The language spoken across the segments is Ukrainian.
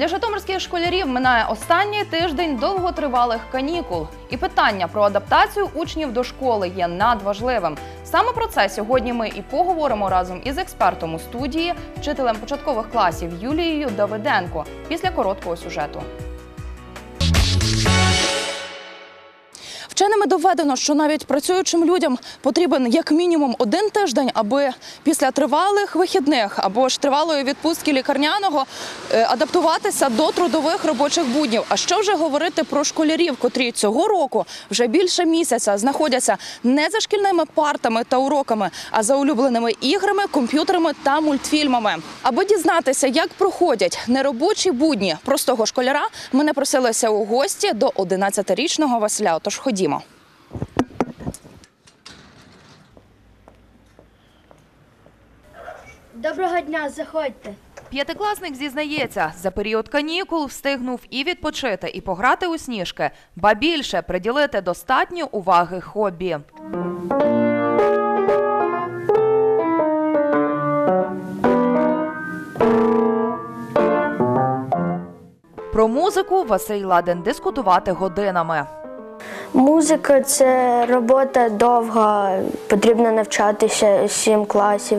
Для житомирських школярів минає останній тиждень довготривалих канікул. І питання про адаптацію учнів до школи є надважливим. Саме про це сьогодні ми і поговоримо разом із експертом у студії, вчителем початкових класів Юлією Давиденко, після короткого сюжету. Вченими доведено, що навіть працюючим людям потрібен як мінімум 1 тиждень, аби після тривалих вихідних або ж тривалої відпустки лікарняного адаптуватися до трудових робочих буднів. А що вже говорити про школярів, котрі цього року вже більше місяця знаходяться не за шкільними партами та уроками, а за улюбленими іграми, комп'ютерами та мультфільмами. Аби дізнатися, як проходять неробочі будні простого школяра, мене просилися у гості до 11-річного Василя. Тож ходімо. Доброго дня, заходьте. П'ятикласник зізнається, за період канікул встигнув і відпочити, і пограти у сніжки, ба більше приділити достатньо уваги хобі. Про музику Василь ладен дискутувати годинами. Музика – це робота довга, потрібно навчатися 7 класів.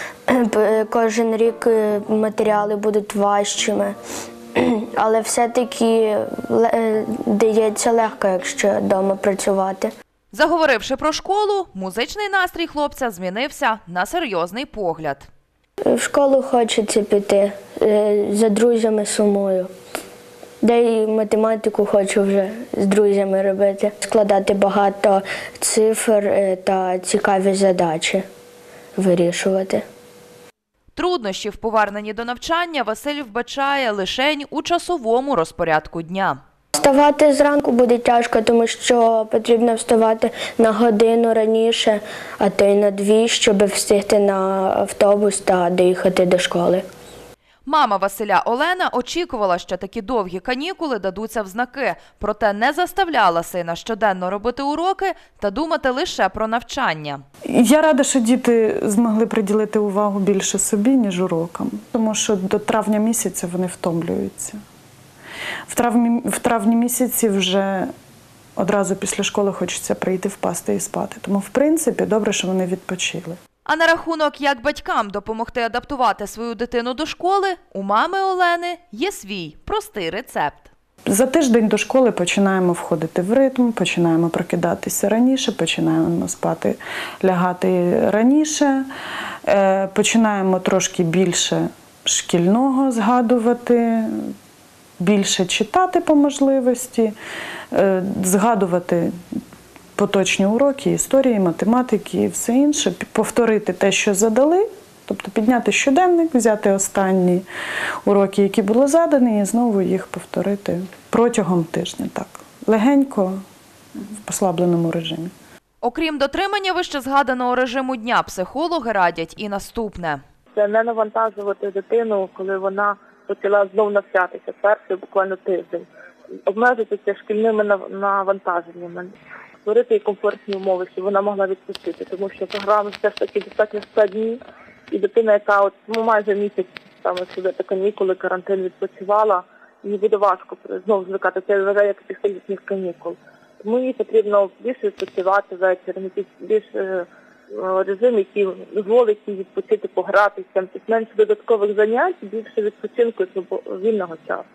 Кожен рік матеріали будуть важчими, але все-таки дається легко, якщо вдома працювати. Заговоривши про школу, музичний настрій хлопця змінився на серйозний погляд. В школу хочеться піти, за друзями сумую. Де і математику хочу вже з друзями робити, складати багато цифр та цікаві задачі вирішувати. Труднощі в поверненні до навчання Василь вбачає лишень у часовому розпорядку дня. Вставати зранку буде тяжко, тому що потрібно вставати на годину раніше, а то й на 2, щоб встигти на автобус та доїхати до школи. Мама Василя Олена очікувала, що такі довгі канікули дадуться в знаки, проте не заставляла сина щоденно робити уроки та думати лише про навчання. Я рада, що діти змогли приділити увагу більше собі, ніж урокам, тому що до травня місяця вони втомлюються. В травні місяці вже одразу після школи хочеться прийти, впасти і спати. Тому, в принципі, добре, що вони відпочили. А на рахунок, як батькам допомогти адаптувати свою дитину до школи, у мами Олени є свій простий рецепт. За тиждень до школи починаємо входити в ритм, починаємо прокидатися раніше, починаємо спати, лягати раніше, починаємо трошки більше шкільного згадувати, більше читати по можливості, згадувати поточні уроки, історії, математики і все інше, повторити те, що задали, тобто підняти щоденник, взяти останні уроки, які були задані, і знову їх повторити протягом тижня, так, легенько, в послабленому режимі. Окрім дотримання вищезгаданого режиму дня, психологи радять і наступне. Це не навантажувати дитину, коли вона почала знову навчатися, перший буквально тиждень. Обмежитися шкільними навантаженнями. Створити їй комфортні умови, щоб вона могла відпустити, тому що програми все ж таки достатньо складні. І дитина, яка майже місяць сюди канікули, карантин відпочивала, їй буде важко знову звикати. Це вважає як після літніх канікул. Тому їй потрібно більше відпочивати ввечері, більш режим, який дозволить їй відпочити, погратися, менше додаткових занять, більше відпочинку і вільного часу.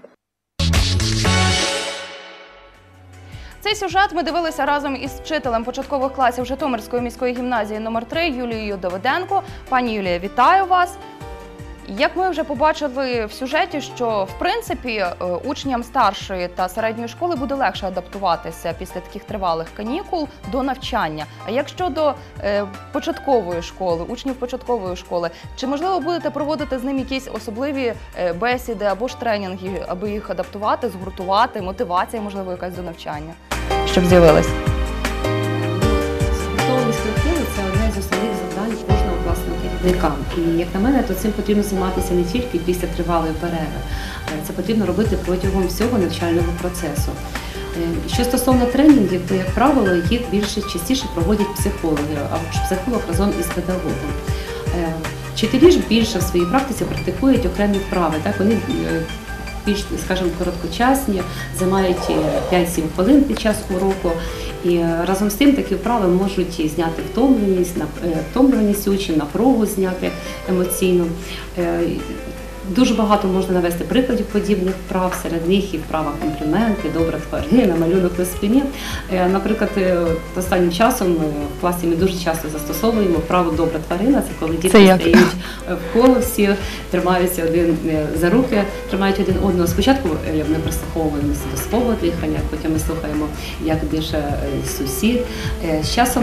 Цей сюжет ми дивилися разом із вчителем початкових класів Житомирської міської гімназії номер 3 Юлією Давиденко. Пані Юлія, вітаю вас. Як ми вже побачили в сюжеті, що, в принципі, учням старшої та середньої школи буде легше адаптуватися після таких тривалих канікул до навчання. А як щодо початкової школи, учнів початкової школи, чи, можливо, будете проводити з ним якісь особливі бесіди або ж тренінги, аби їх адаптувати, згуртувати, мотивація, можливо, якась до навчання, щоб з'явилась? Готовність колективу – це одне з основних завдань кожного класного керівника. І, як на мене, то цим потрібно займатися не тільки після тривалої перерви. Це потрібно робити протягом всього навчального процесу. Що стосовно тренінгів, то, як правило, їх частіше проводять психологи, або психолог разом із педагогом. Вчителі ж більше в своїй практиці практикують окремі вправи. Так? Вони більш, скажімо, короткочасні, займають 5-7 хвилин під час уроку. І разом з тим такі вправи можуть зняти втомлюваність учнів, напругу зняти емоційно. Дуже багато можна навести прикладів подібних вправ, серед них і вправа компліменти, добра тварина, малюнок на спині. Наприклад, останнім часом в класі ми дуже часто застосовуємо вправу добра тварина, це коли діти стають в коло, всі тримаються один за руки, тримають один одного. Спочатку ми прислуховуємося до свого дихання, потім ми слухаємо, як дише сусід. З часом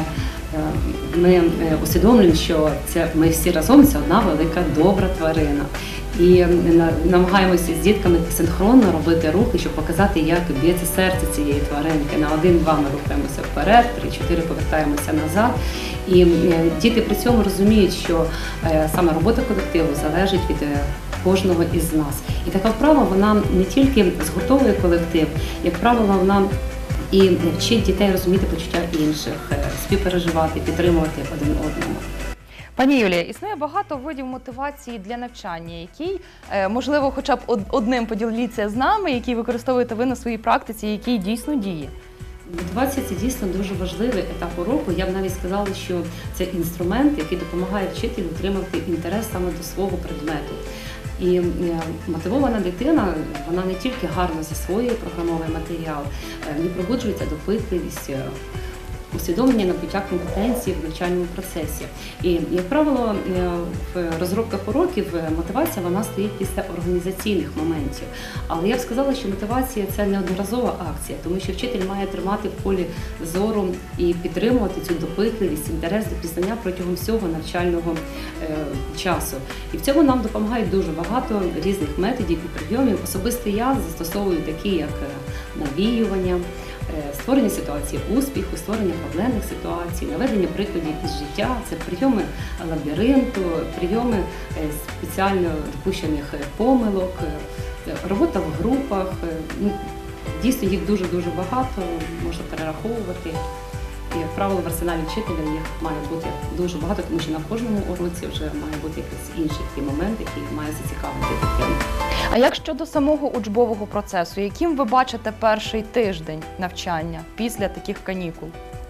ми усвідомлюємо, що ми всі разом, це одна велика добра тварина. І намагаємося з дітками синхронно робити рухи, щоб показати, як б'ється серце цієї тваринки. На 1-2 ми рухаємося вперед, 3-4 повертаємося назад. І діти при цьому розуміють, що саме робота колективу залежить від кожного із нас. І така вправа, вона не тільки згуртовує колектив, як правило, вона і вчить дітей розуміти почуття інших, співпереживати, підтримувати один одного. Пані Юлія, існує багато видів мотивації для навчання, який, можливо, хоча б одним поділіться з нами, який використовуєте ви на своїй практиці, який дійсно діє. Мотивація – це дійсно дуже важливий етап уроку. Я б навіть сказала, що це інструмент, який допомагає вчителю отримати інтерес саме до свого предмету. І мотивована дитина, вона не тільки гарно засвоює програмовий матеріал, не пробуджується допитливість, усвідомлення набуття компетенції в навчальному процесі. І, як правило, в розробках уроків мотивація вона стоїть після організаційних моментів. Але я б сказала, що мотивація – це неодноразова акція, тому що вчитель має тримати в полі зору і підтримувати цю допитливість, інтерес до пізнання протягом всього навчального часу. І в цьому нам допомагають дуже багато різних методів і прийомів. Особисто я застосовую такі, як навіювання, створення ситуації успіху, створення проблемних ситуацій, наведення прикладів із життя, це прийоми лабіринту, прийоми спеціально допущених помилок, робота в групах. Дійсно, їх дуже-дуже багато, можна перераховувати. І, як правило, в арсеналі вчителя їх має бути дуже багато, тому що на кожному уроці вже має бути якийсь інший такий момент, який має зацікавити дитину. А як щодо самого учбового процесу, яким ви бачите перший тиждень навчання після таких канікул?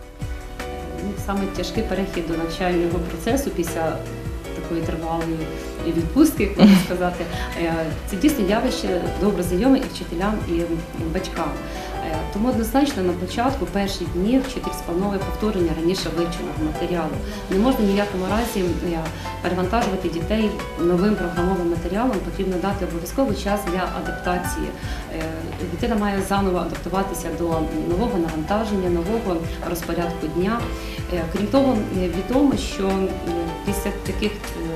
Саме тяжкий перехід до навчального процесу після такої тривалої відпустки, як можна сказати, це дійсно явище добре знайоме і вчителям, і батькам. Тому однозначно на початку, перші дні, вчитель сплановує повторення раніше вивченого матеріалу. Не можна ні в якому разі перевантажувати дітей новим програмовим матеріалом, потрібно дати обов'язково час для адаптації. Дитина має заново адаптуватися до нового навантаження, нового розпорядку дня. Крім того, відомо, що після таких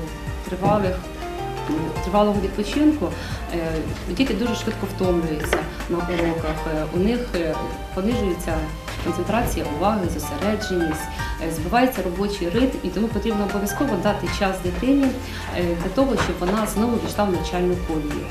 тривалого відпочинку діти дуже швидко втомлюються на уроках, у них понижується концентрація уваги, зосередженість, збивається робочий ритм, і тому потрібно обов'язково дати час дитині для того, щоб вона знову війшла в навчальну колію.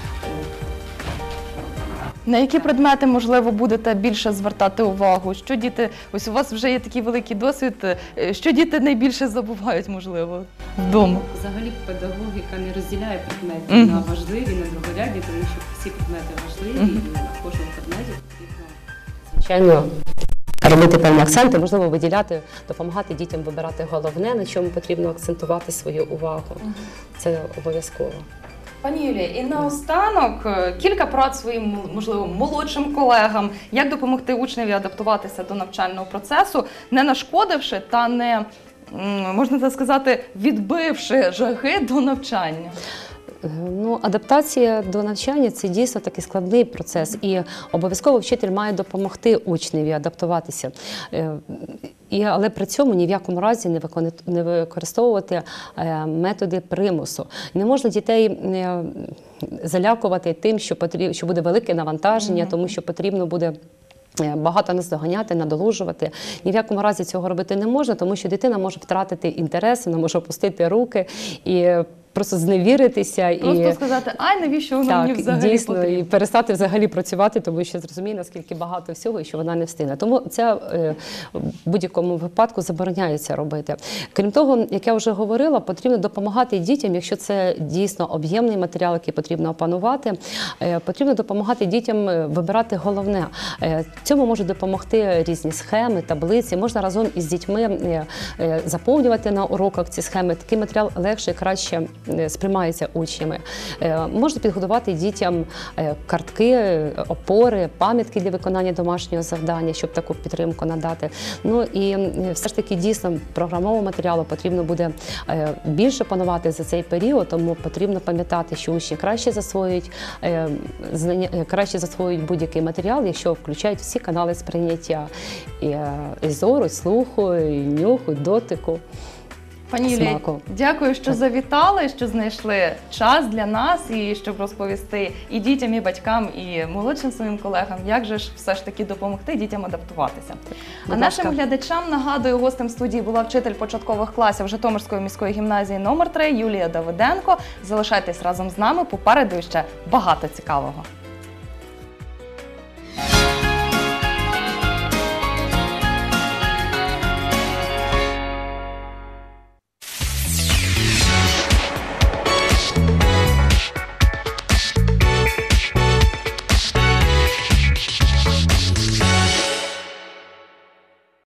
На які предмети, можливо, будете більше звертати увагу? Що діти, ось у вас вже є такий великий досвід, що діти найбільше забувають, можливо, вдома? Взагалі педагогіка не розділяє предмети на важливі, на другорядні, тому що всі предмети важливі, і на кожному предметі потрібно, звичайно, робити певні акценти, можливо, виділяти, допомагати дітям вибирати головне, на чому потрібно акцентувати свою увагу. Це обов'язково. Пані Юлія, і наостанок кілька порад своїм, можливо, молодшим колегам, як допомогти учневі адаптуватися до навчального процесу, не нашкодивши та не, можна так сказати, відбивши жаги до навчання. Адаптація до навчання – це дійсно такий складний процес, і обов'язково вчитель має допомогти учневі адаптуватися. Але при цьому ні в якому разі не використовувати методи примусу. Не можна дітей залякувати тим, що буде велике навантаження, тому що потрібно буде багато наздоганяти, надолужувати. Ні в якому разі цього робити не можна, тому що дитина може втратити інтерес, вона може опустити руки і просто зневіритися Просто і сказати, ай, навіщо воно мені взагалі дійсно, потрібно? і перестати взагалі працювати, тому що зрозуміє, наскільки багато всього, і що вона не встигне. Тому це в будь-якому випадку забороняється робити. Крім того, як я вже говорила, потрібно допомагати дітям, якщо це дійсно об'ємний матеріал, який потрібно опанувати, потрібно допомагати дітям вибирати головне. Цьому можуть допомогти різні схеми, таблиці. Можна разом із дітьми заповнювати на уроках ці схеми. Такий матеріал легше і краще сприймається учнями. Можна підготувати дітям картки, опори, пам'ятки для виконання домашнього завдання, щоб таку підтримку надати. Ну і все ж таки дійсно програмового матеріалу потрібно буде більше панувати за цей період, тому потрібно пам'ятати, що учні краще засвоюють будь-який матеріал, якщо включають всі канали сприйняття і зору, і слуху, і нюху, і дотику. Пані Юлія, смаку. дякую, що завітали, що знайшли час для нас і щоб розповісти і дітям, і батькам, і молодшим своїм колегам, як же ж все ж таки допомогти дітям адаптуватися. А нашим глядачам нагадую, гостем студії була вчитель початкових класів Житомирської міської гімназії номер 3 Юлія Давиденко. Залишайтесь разом з нами, попереду ще багато цікавого.